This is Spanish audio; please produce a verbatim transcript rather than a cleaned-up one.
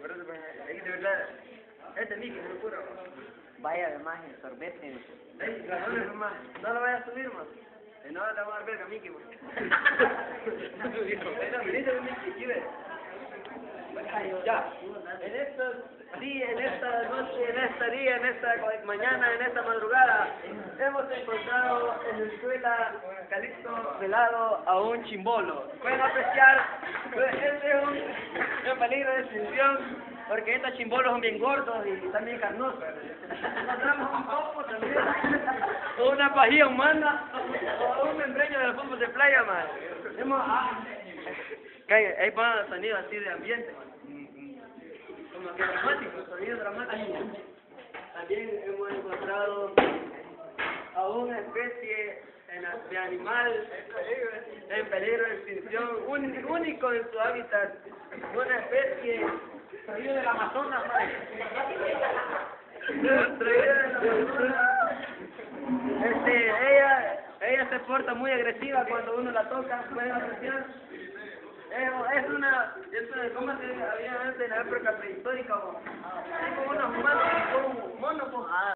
Por eso, pues, ahí de verdad, este Mickey, es puro. Vaya además el sorbete. Ey, razones nomás, no lo vayas a subir, más. Si no, le vamos a dar verga a Mickey, pues. Bueno, venite de Mickey, aquí ve. Ya, en estos días, en esta noche, en esta día, en esta mañana, en esta madrugada, hemos encontrado en la escuela Calixto velado a un chimbolo. Pueden apreciar, pues, este es un, un peligro de extinción, porque estos chimbolos son bien gordos y están bien carnosos. Encontramos un topo también, o una pajilla humana, o un membreño del fútbol de playa, man. Hemos, ah, Calla, ahí van sonidos así de ambiente, man. Como que dramáticos, sonidos dramáticos. También hemos encontrado a una especie en- de animal en peligro de extinción, un- único en su hábitat, una especie traída del Amazonas, man. Traída del Amazonas. Este, ella, ella se porta muy agresiva cuando uno la toca, pueden apreciar. Es, es una, es una, ¿cómo se había antes en la época prehistórica? Es como unos humanos, como monos,